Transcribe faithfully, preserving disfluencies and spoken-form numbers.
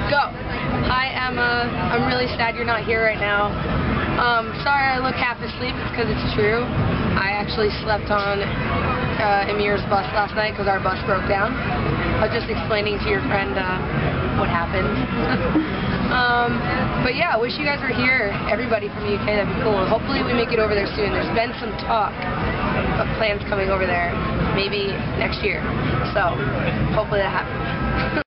Go. Hi, Emma. I'm really sad you're not here right now. Um, sorry I look half asleep. It's because it's true. I actually slept on uh, Amir's bus last night because our bus broke down. I was just explaining to your friend uh, what happened. um, but yeah, I wish you guys were here. Everybody from the U K, that'd be cool. Hopefully we make it over there soon. There's been some talk of plans coming over there, maybe next year. So hopefully that happens.